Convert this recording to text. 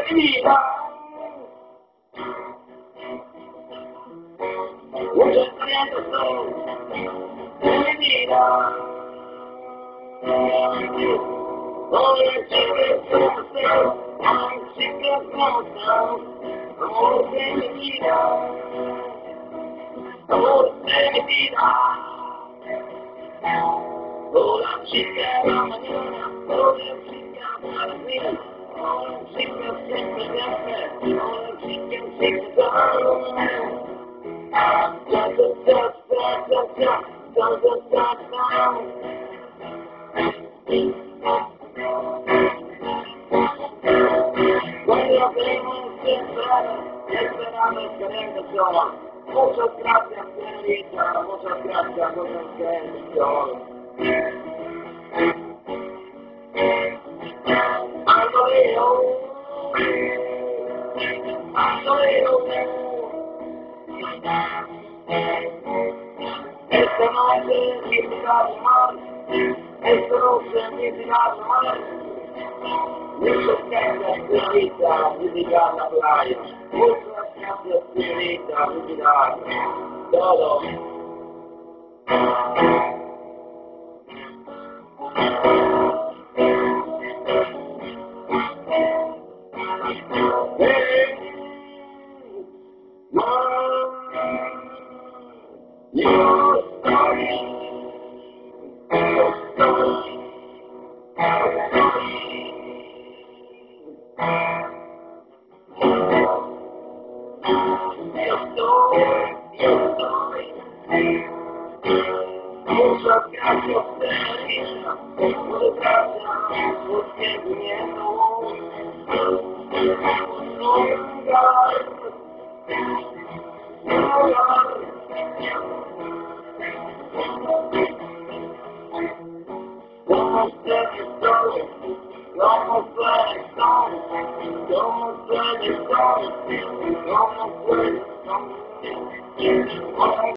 vida. Muchos secretos son de mi vida. All the secrets I'm secret myself. Amor de mi vida. Amor de mi vida. Hola chica de la mañana, hola chica de la vida, hola chica siempre de fe, hola chica siempre de Cuando tenemos que esperar excelente show. Muchas gracias, señorita, muchas gracias por el excelente show. Esta noche visitar el mar, esta noche visitar el mar. Muchas gracias, señorita, visitar la playa. Muchas gracias, señorita, visitar todo. Muchas gracias, señorita, muchas gracias por seguimiento. Como ustedes son, como ustedes son, como ustedes son, como ustedes son.